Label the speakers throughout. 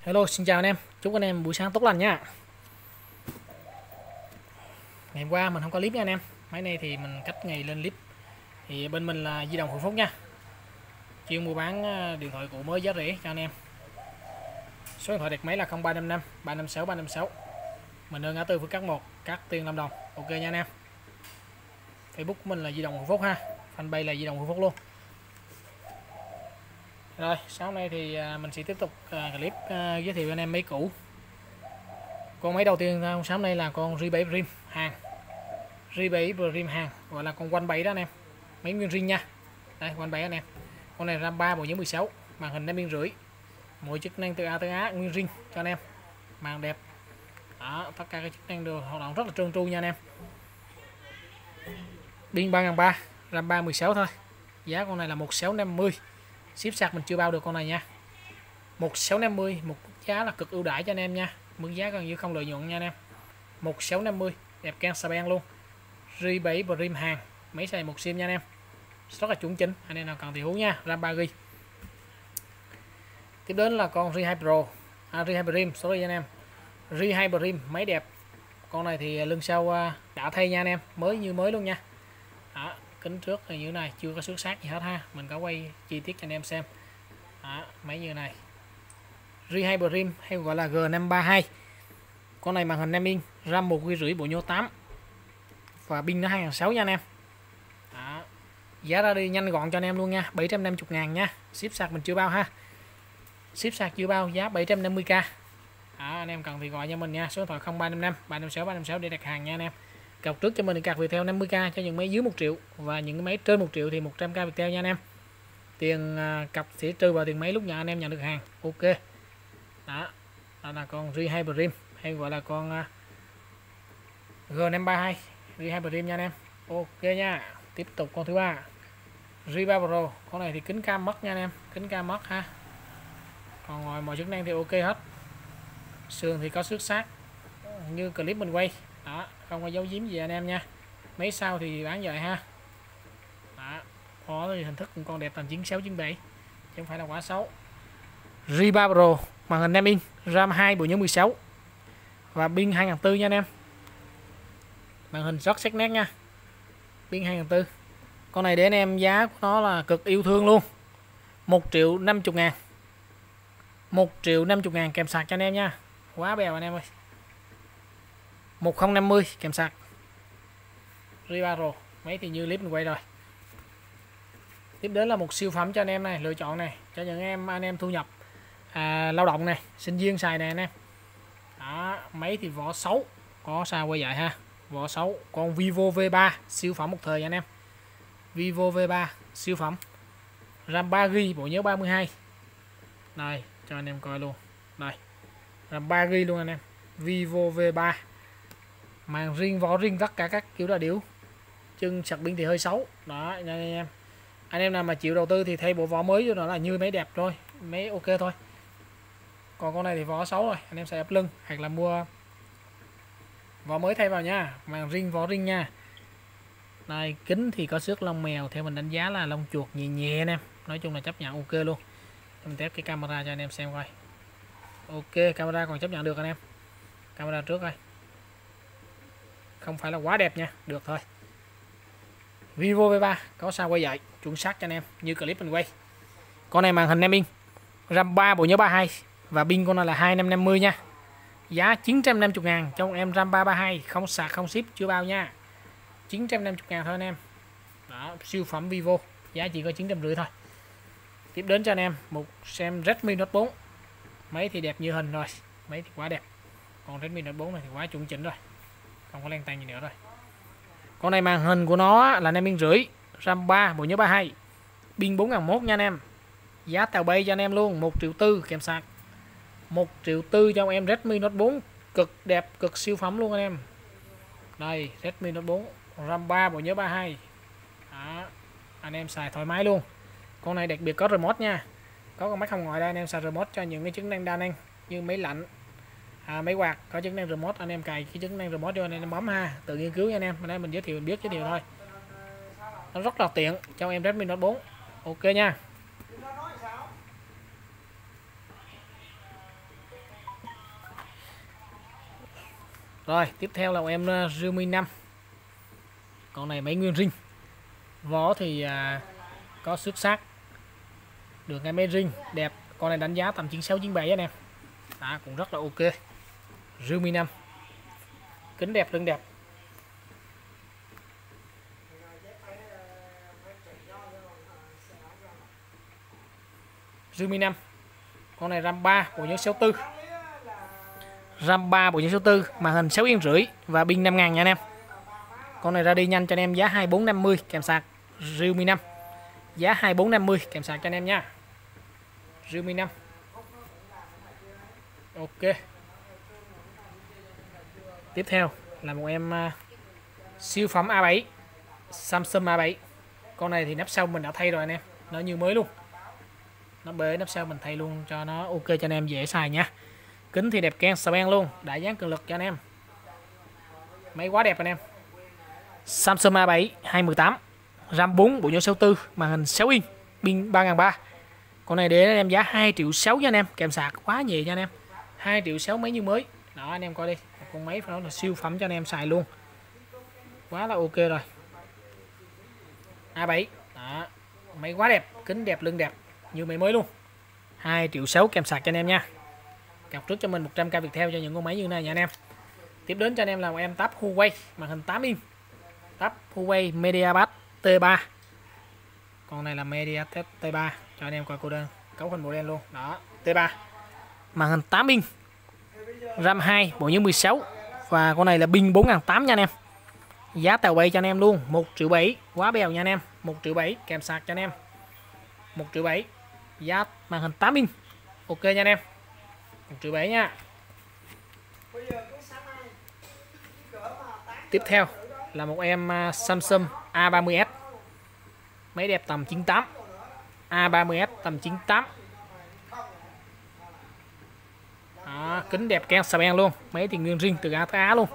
Speaker 1: Hello, xin chào anh em. Chúc anh em buổi sáng tốt lành nha. Ngày hôm qua mình không có clip nha anh em. Máy này thì mình cách ngày lên clip. Thì bên mình là Di động Hưng Phúc nha. Chuyên mua bán điện thoại cũ mới giá rẻ cho anh em. Số điện thoại đặt máy là 0355 356 356. Mình ở ngã tư Phước Cát 1, Cát Tiên, Lâm Đồng. Ok nha anh em. Facebook của mình là Di động Hưng Phúc ha. Fanpage là Di động Hưng Phúc luôn. Rồi, sáng nay thì mình sẽ tiếp tục clip giới thiệu anh em máy cũ. Con máy đầu tiên sáng nay là con J7 Prim hàng. J7 Prim hàng, gọi là con One 7 đó anh em. Máy nguyên zin nha. Đây, One 7 anh em. Con này RAM 3 bộ nhớ 16, màn hình 5,5 inch. Mọi chức năng từ A tới Á nguyên zin cho anh em. Màn đẹp. Đó, tất cả các chức năng đều hoạt động rất là trơn tru nha anh em. Pin 3300, RAM 3 16 thôi. Giá con này là 1650. Ship sạc mình chưa bao được con này nha. 1650, một giá là cực ưu đãi cho anh em nha. Mức giá gần như không lợi nhuận nha anh em. 1650, đẹp can xà beng luôn. J7 Prim hàng, máy xài một sim nha anh em. Rất là chuẩn chỉnh, anh em nào cần thì hú nha, RAM 3GB. Tiếp đến là con J2 Pro, J2 Prim, sorry anh em. J2 Prim, máy đẹp. Con này thì lưng sau đã thay nha anh em, mới như mới luôn nha. Đó, kính trước thì như thế này, chưa có xước sát gì hết ha. Mình có quay chi tiết cho anh em xem. Đó, máy như này. J2 Prim hay gọi là G532. Con này màn hình 5 inch, RAM 1,5 GB, bộ nhớ 8 và pin nó 2006 nha anh em. Đó. Giá ra đi nhanh gọn cho anh em luôn nha, 750.000 nha. Ship sạc mình chưa bao ha. Ship sạc chưa bao, giá 750k. Đó, anh em cần thì gọi cho mình nha, số điện thoại 0355 356 356 để đặt hàng nha anh em. Cọc trước cho mình cạc Viettel 50k cho những máy dưới 1 triệu và những máy trên 1 triệu thì 100k Viettel nha anh em. Tiền cọc sẽ trừ vào tiền máy lúc nhận anh em nhận được hàng. Ok. Đó. Đó là con J2 Prim hay gọi là con G532 J2 Prim nha anh em. Ok nha. Tiếp tục con thứ ba, J3 Pro. Con này thì kính cam mất nha anh em, kính cam mất ha. Còn ngoài mọi chức năng thì ok hết. Sườn thì có xước sát như clip mình quay. Đó, không có dấu giếm gì anh em nha. Mấy sau thì bán vậy ha. Đó, có thì hình thức cũng còn đẹp tầm 96 97 chứ không phải là quá xấu. J3 Pro, màn hình 5 inch, RAM 2 bộ nhớ 16 và pin 2004 nha anh em. Màn hình rất sắc nét nha. Pin 2004. Con này để anh em giá của nó là cực yêu thương luôn. 1.050.000. 1.050.000 kèm sạc cho anh em nha. Quá bèo anh em ơi. 1050 kèm sạc. J3 Pro, mấy thì như clip mình quay rồi. Tiếp đến là một siêu phẩm cho anh em này, lựa chọn này cho những anh em thu nhập lao động này, sinh viên xài này anh em. Đó, máy thì vỏ xấu, có sao quay vậy ha. Vỏ xấu, con Vivo V3 siêu phẩm một thời anh em. Vivo V3 siêu phẩm, RAM 3GB, bộ nhớ 32. Đây, cho anh em coi luôn. Đây, RAM 3GB luôn anh em. Vivo V3, màn riêng, vỏ riêng, tất cả các kiểu là điếu. Chân sạc pin thì hơi xấu. Đó anh em. Anh em nào mà chịu đầu tư thì thay bộ vỏ mới cho nó là như máy đẹp thôi, máy ok thôi. Còn con này thì vỏ xấu rồi, anh em xài ép lưng hoặc là mua vỏ mới thay vào nha. Màn riêng, vỏ riêng nha. Đây, kính thì có xước lông mèo, theo mình đánh giá là lông chuột nhẹ nhẹ anh em. Nói chung là chấp nhận ok luôn. Mình test cái camera cho anh em xem coi. Ok, camera còn chấp nhận được anh em. Camera trước coi. Không phải là quá đẹp nha, được thôi. Vivo V3 có sao quay vậy, chuẩn xác cho anh em như clip mình quay. Con này màn hình 5 inch, RAM 3 bộ nhớ 32 và pin con này là 2550 nha. Giá 950.000 cho em RAM 332, không sạc không ship chưa bao nha. 950.000 thôi anh em. Đó, siêu phẩm Vivo, giá chỉ có 950 thôi. Tiếp đến cho anh em một xem Redmi Note 4. Máy thì đẹp như hình rồi, máy thì quá đẹp. Còn Redmi Note 4 này thì quá chuẩn chỉnh rồi, không có len tang gì nữa rồi. Con này màn hình của nó là 5,5 inch, RAM 3 bộ nhớ 32, pin 4001 nha anh em. Giá tàu bay cho anh em luôn, 1.400.000 kèm sạc. 1.400.000 cho em Redmi Note 4, cực đẹp, cực siêu phẩm luôn anh em. Đây, Redmi Note 4, RAM 3 bộ nhớ 32. Đó, anh em xài thoải mái luôn. Con này đặc biệt có remote nha. Có con mắt không ngồi đây, anh em xài remote cho những cái chức năng đa năng như máy lạnh, máy quạt có chức năng remote, anh em cài cái chức năng remote vô anh em bấm ha, tự nghiên cứu nha anh em. Đây mình giới thiệu, mình biết giới thiệu thôi. Nó rất là tiện cho em Redmi Note 4. Ok nha. Rồi tiếp theo là em Realme 5. Con này máy nguyên zin, vỏ thì có xuất sắc, được ngay máy zin đẹp. Con này đánh giá tầm 96 97 anh em. Đó, cũng rất là ok. Realme 5, kính đẹp, lưng đẹp. Realme 5, con này RAM 3, bộ nhớ 64. RAM 3, bộ nhớ 64, màn hình 6,5 inch và pin 5000 nha anh em. Con này ra đi nhanh cho anh em giá 2450 kèm sạc. Realme 5 giá 2450 kèm sạc cho anh em nha. Realme 5. Ok. Tiếp theo là một em siêu phẩm A7, Samsung A7. Con này thì nắp sau mình đã thay rồi anh em, nó như mới luôn. Nó bể nắp sau mình thay luôn cho nó ok cho anh em dễ xài nha. Kính thì đẹp keng sờ luôn, đã dán cường lực cho anh em. Máy quá đẹp anh em. Samsung A7 2018, RAM 4, bộ nhớ 64, màn hình 6 inch, pin 3300. Con này để anh em giá 2,6 triệu nha anh em, kèm sạc quá nhẹ nha anh em. 2,6 triệu máy như mới. Đó anh em coi đi, một con máy phải nói là siêu phẩm cho anh em xài luôn. Quá là ok rồi. A7. Đó, máy quá đẹp, kính đẹp, lưng đẹp như máy mới luôn. 2,6 triệu kèm sạc cho anh em nha. Cọc trước cho mình 100k Viettel cho những con máy như thế này nha anh em. Tiếp đến cho anh em là một em tab Huawei, màn hình 8 inch. Tab Huawei MediaPad T3. Con này là MediaPad T3 cho anh em coi cô đơn, cấu hình màu đen luôn. Đó, T3. Màn hình 8 inch. RAM 2, bộ nhớ 16 và con này là pin 4800 nha anh em. Giá tàu bay cho anh em luôn, 1,7 triệu, quá bèo nha anh em. 1,7 triệu kèm sạc cho anh em. 1,7 triệu. Giá màn hình 8 inch. Ok nha anh em. 1,7 triệu nha. Tiếp theo là một em Samsung A30s. Máy đẹp tầm 98. A30s tầm 98. Đó, kính đẹp keng sờ beng luôn. Máy thì nguyên zin từ A tới Á luôn.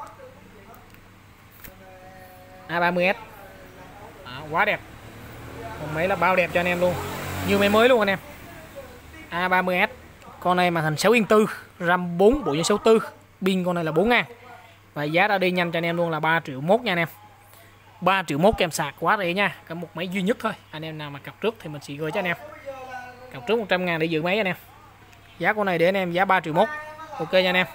Speaker 1: A30s. Đó, quá đẹp. Còn máy là bao đẹp cho anh em luôn, như máy mới luôn anh em. A30s. Con này màn hình 6,4 inch, RAM 4, bộ nhớ 64, pin con này là 4000. Và giá đã đi nhanh cho anh em luôn là 3,1 triệu nha anh em. 3,1 triệu kèm sạc, quá rẻ nha. Cả một máy duy nhất thôi. Anh em nào mà cọc trước thì mình sẽ gửi cho anh em. Cọc trước 100.000 để giữ máy anh em. Giá con này để anh em giá 3,1 triệu. Ok nha anh em.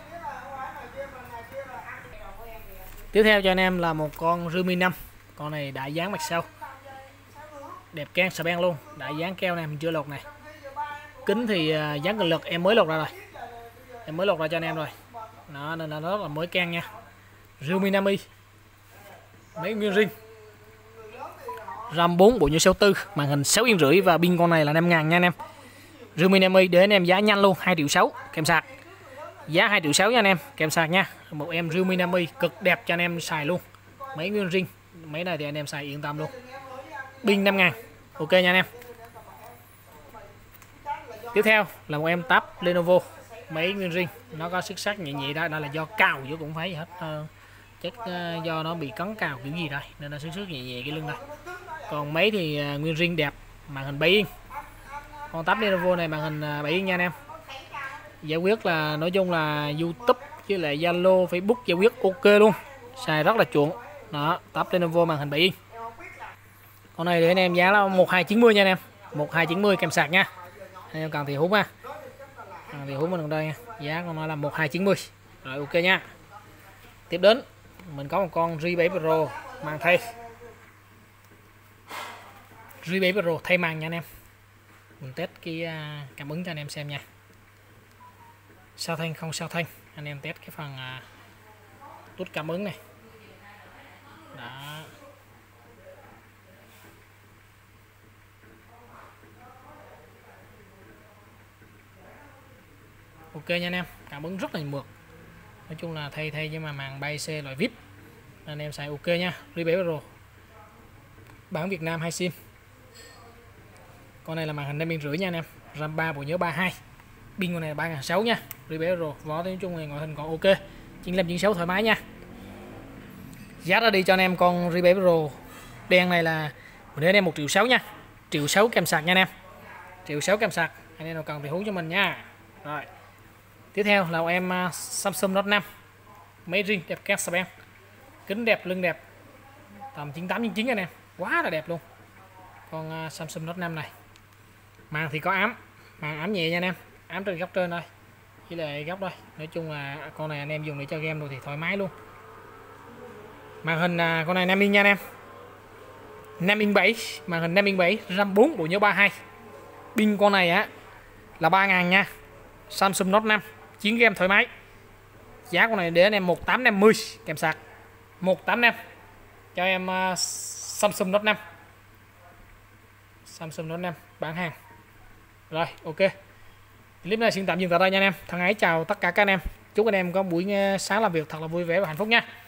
Speaker 1: Tiếp theo cho anh em là một con Realme 5. Con này đã dán mặt sau, đẹp keng sờ beng luôn, đã dán keo này, mình chưa lột này. Kính thì dán cường lực, em mới lột ra rồi. Em mới lột ra cho anh em rồi. Đó, nên là nó rất là mới keng nha. Realme 5i, máy nguyên zin, RAM 4, bộ nhớ 64, màn hình 6,5 inch và pin con này là 5000 nha anh em. Realme 5i để anh em giá nhanh luôn, 2,6 triệu kèm sạc. Giá 2,6 triệu nha anh em, kèm sạc nha. Một em Realme 5i cực đẹp cho anh em xài luôn. Máy nguyên zin, máy này thì anh em xài yên tâm luôn. Pin 5000. Ok nha anh em. Tiếp theo là một em tab Lenovo, máy nguyên zin, nó có xước sắc nhẹ nhẹ đó, là do cào chứ cũng phải gì hết. Chắc do nó bị cấn cào kiểu gì đây nên nó xước nhẹ nhẹ cái lưng đây. Còn máy thì nguyên zin đẹp, màn hình 7 inch. Con tab Lenovo này màn hình 7 inch nha anh em. Giải quyết là nói chung là YouTube với lại Zalo, Facebook giải quyết ok luôn, xài rất là chuộng. Đó, tab Lenovo màn hình 7 inch. Con này để anh em giá là 1,290 nha anh em. 1,290 kèm sạc nha. Anh em cần thì hút ha. Cần thì hút mình đây nha. Giá con nó là 1,290. Rồi ok nha. Tiếp đến mình có một con G7 Pro màn thay. G7 Pro thay màn nha anh em. Mình test cái cảm ứng cho anh em xem nha. Sao thanh không sao thanh, anh em test cái phần nút cảm ứng này. Đó. Ok nha anh em, cảm ứng rất là mượt. Nói chung là thay nhưng mà màn bay C loại VIP, anh em xài ok nha. G7 Pro bán Việt Nam 2 sim. Con này là màn hình 5,5 inch nha anh em, RAM 3, bộ nhớ 32, pin con này là 3600 nha. G7 Pro vỏ nói chung là ngoại hình còn ok, 95 96 thoải mái nha. Giá ra đi cho anh em con G7 Pro đen này là để anh em 1,6 triệu nha. 1,6 triệu kèm sạc nha anh em. 1,6 triệu kèm sạc, anh em nào cần thì hú cho mình nha. Rồi tiếp theo là em Samsung Note 5. máy riêng đẹp Casablanca, kính đẹp, lưng đẹp, tầm 98 99 anh em, quá là đẹp luôn. Con Samsung Note 5 này, màn thì có ám, màn ám nhẹ nha anh em, ám trên góc trên thôi, chỉ là góc thôi. Nói chung là con này anh em dùng để chơi game rồi thì thoải mái luôn. Màn hình con này 5 inch nha anh em, 5 inch 7, màn hình 5 inch 7, RAM 4, bộ nhớ 32. Pin con này á là 3.000 nha. Samsung Note 5 chiến game thoải mái. Giá con này để anh em 1850 kèm sạc. 185 cho em Samsung Note 5. Samsung Note 5 bán hàng. Rồi, ok. Clip này xin tạm dừng tại đây nha anh em. Thân ái chào tất cả các anh em. Chúc anh em có buổi sáng làm việc thật là vui vẻ và hạnh phúc nha.